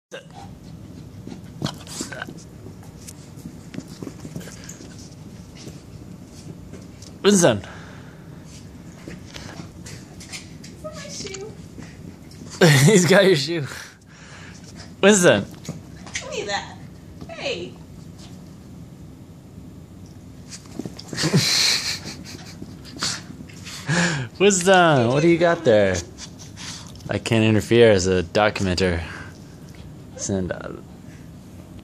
Winston. For my shoe. He's got your shoe. Winston. Give me that. Hey. Winston, what do you got there? I can't interfere as a documenter. Sandal.